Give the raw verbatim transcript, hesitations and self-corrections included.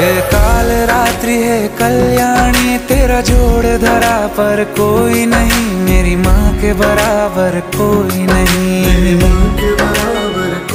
ये काल रात्रि है कल्याणी, तेरा जोड़ धरा पर कोई नहीं, मेरी माँ के बराबर कोई नहीं।